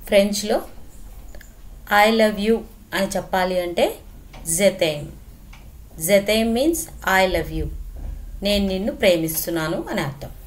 ఫ్రెంచ్లో I love you అని చెప్పాలి అంటే జెతైమ్. జెతైమ్ మీన్స్ ఐ లవ్ యూ, నేను నిన్ను ప్రేమిస్తున్నాను అని అర్థం.